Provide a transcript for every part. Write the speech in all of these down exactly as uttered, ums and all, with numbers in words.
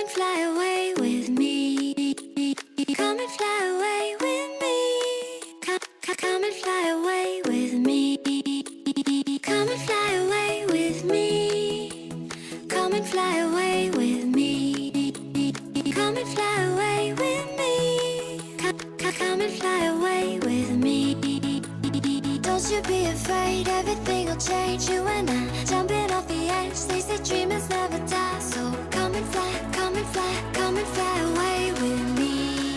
and fly away with me. Come and fly away with me. Come, come, come and fly away with me. Come and fly away with me. Come and fly away with me. Come and fly away with me. Come, come, come and fly away with me. Don't you be afraid, everything will change. You and I jumping off the edge. They say dreamers never die. So come and fly, come and fly, come and fly away with me.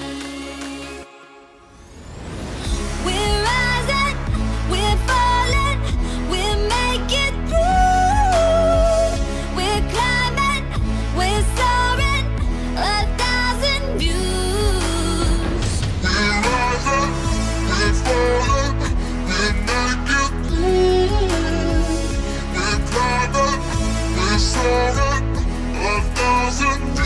We're rising, we're falling, we're making through. We're climbing, we're soaring, a thousand views. We're rising, we're falling, we're making through. We're climbing, we're soaring, a thousand views.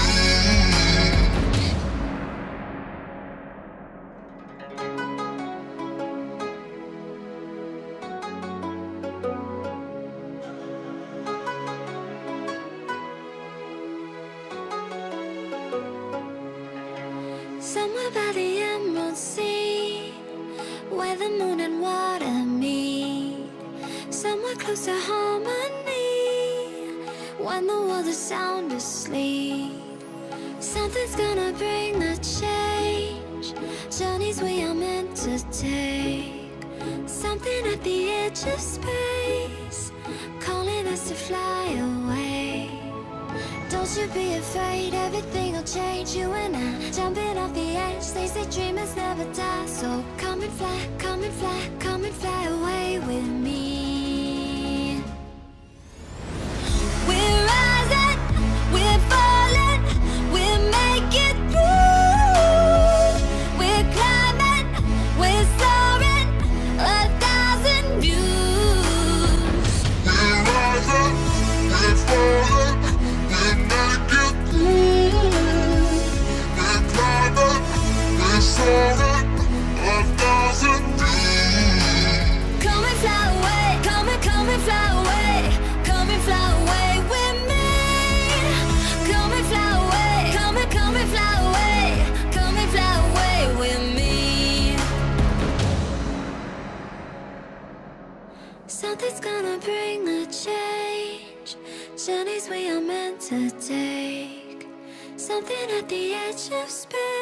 Somewhere by the Emerald Sea, where the moon and water meet. Somewhere close to harmony, when the world is sound asleep. Something's gonna bring the change, journeys we are meant to take. Something at the edge of space, calling us to fly away. Don't you be afraid, everything will change. You and I jumping off the edge. They say dreamers never die. So come and fly, come and fly, come and fly away with me. We're rising, we're falling, we're making through. We're climbing, we're soaring, a thousand views. We're rising, we're falling, we're making through. We're climbing, we're soaring, a thousand views. Come and fly away, come and come and fly away, come and fly away with me. Come and fly away, come and come and fly away, come and fly away with me. Something's gonna bring the change, journeys we are meant to take. Something at the edge of space.